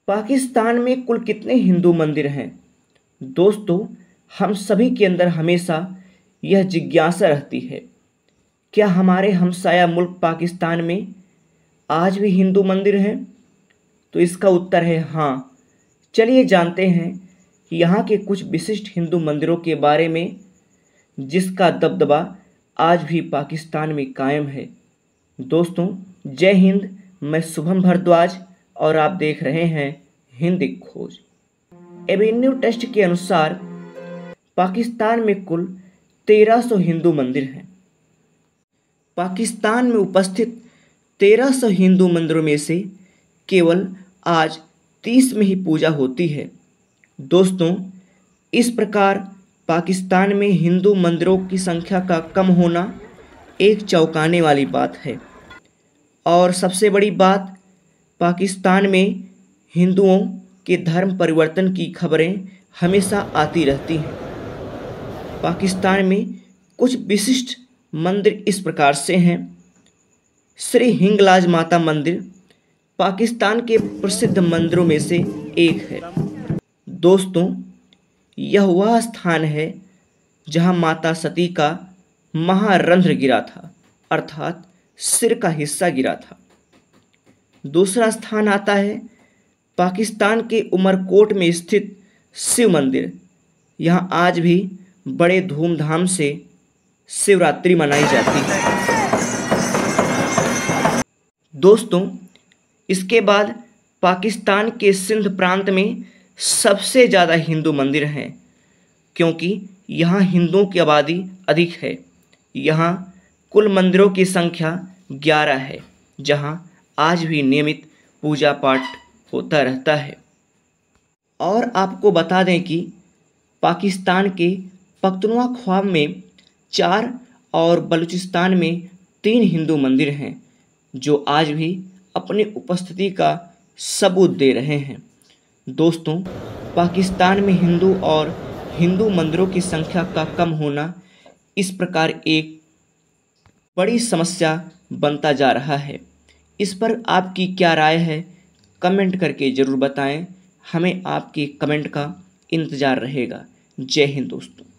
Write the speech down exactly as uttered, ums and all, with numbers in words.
पाकिस्तान में कुल कितने हिंदू मंदिर हैं? दोस्तों, हम सभी के अंदर हमेशा यह जिज्ञासा रहती है, क्या हमारे हमसाया मुल्क पाकिस्तान में आज भी हिंदू मंदिर हैं? तो इसका उत्तर है हाँ। चलिए जानते हैं कि यहाँ के कुछ विशिष्ट हिंदू मंदिरों के बारे में, जिसका दबदबा आज भी पाकिस्तान में कायम है। दोस्तों, जय हिंद। मैं शुभम भारद्वाज और आप देख रहे हैं हिंदी खोज। एवेन्यू टेस्ट के अनुसार पाकिस्तान में कुल तेरह सौ हिंदू मंदिर हैं। पाकिस्तान में उपस्थित तेरह सौ हिंदू मंदिरों में से केवल आज तीस में ही पूजा होती है। दोस्तों, इस प्रकार पाकिस्तान में हिंदू मंदिरों की संख्या का कम होना एक चौंकाने वाली बात है। और सबसे बड़ी बात, पाकिस्तान में हिंदुओं के धर्म परिवर्तन की खबरें हमेशा आती रहती हैं। पाकिस्तान में कुछ विशिष्ट मंदिर इस प्रकार से हैं। श्री हिंगलाज माता मंदिर पाकिस्तान के प्रसिद्ध मंदिरों में से एक है। दोस्तों, यह वह स्थान है जहां माता सती का महारंध्र गिरा था, अर्थात सिर का हिस्सा गिरा था। दूसरा स्थान आता है पाकिस्तान के उमरकोट में स्थित शिव मंदिर। यहां आज भी बड़े धूमधाम से शिवरात्रि मनाई जाती है। दोस्तों, इसके बाद पाकिस्तान के सिंध प्रांत में सबसे ज़्यादा हिंदू मंदिर हैं, क्योंकि यहाँ हिंदुओं की आबादी अधिक है। यहाँ कुल मंदिरों की संख्या ग्यारह है, जहाँ आज भी नियमित पूजा पाठ होता रहता है। और आपको बता दें कि पाकिस्तान के पख्तूनख्वा में चार और बलूचिस्तान में तीन हिंदू मंदिर हैं, जो आज भी अपनी उपस्थिति का सबूत दे रहे हैं। दोस्तों, पाकिस्तान में हिंदू और हिंदू मंदिरों की संख्या का कम होना इस प्रकार एक बड़ी समस्या बनता जा रहा है। इस पर आपकी क्या राय है, कमेंट करके ज़रूर बताएं। हमें आपके कमेंट का इंतज़ार रहेगा। जय हिंद दोस्तों।